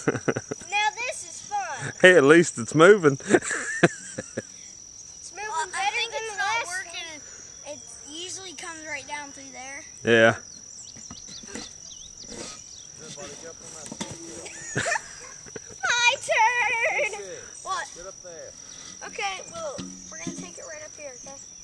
Now this is fun. Hey, at least it's moving. It's moving better than the last one. It usually comes right down through there. Yeah. My turn. What? Get up there. Okay, well, we're going to take it right up here, okay?